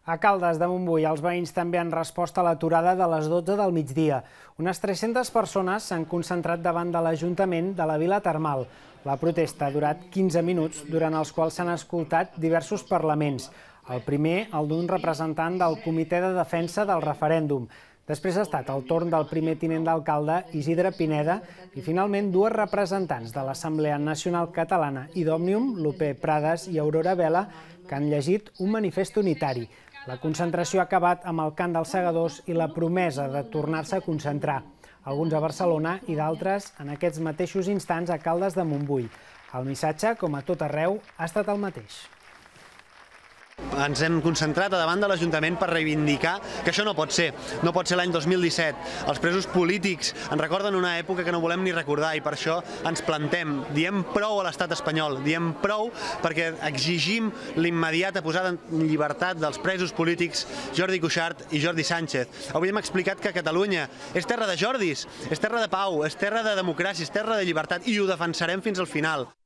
A Caldes de Montbui, els veïns també han respost a l'aturada de les 12 del migdia. Unes 300 persones s'han concentrat davant de l'Ajuntament de la Vila Termal. La protesta ha durat 15 minuts, durant els quals s'han escoltat diversos parlaments. El primer, el d'un representant del Comitè de Defensa del Referèndum. Després ha estat el torn del primer tinent d'alcalde, Isidre Pineda, i finalment dues representants de l'Assemblea Nacional Catalana i d'Òmnium, Loper Prades i Aurora Vela, que han llegit un manifest unitari. La concentració ha acabat amb el cant dels segadors i la promesa de tornar-se a concentrar. Alguns a Barcelona i d'altres en aquests mateixos instants a Caldes de Montbui. El missatge, com a tot arreu, ha estat el mateix. Ens hem concentrat a davant de l'Ajuntament per reivindicar que això no pot ser. No pot ser l'any 2017. Els presos polítics ens recorden una època que no volem ni recordar i per això ens plantem. Diem prou a l'estat espanyol. Diem prou perquè exigim l'immediata posada en llibertat dels presos polítics Jordi Cuixart i Jordi Sánchez. Avui hem explicat que Catalunya és terra de Jordis, és terra de pau, és terra de democràcia, és terra de llibertat i ho defensarem fins al final.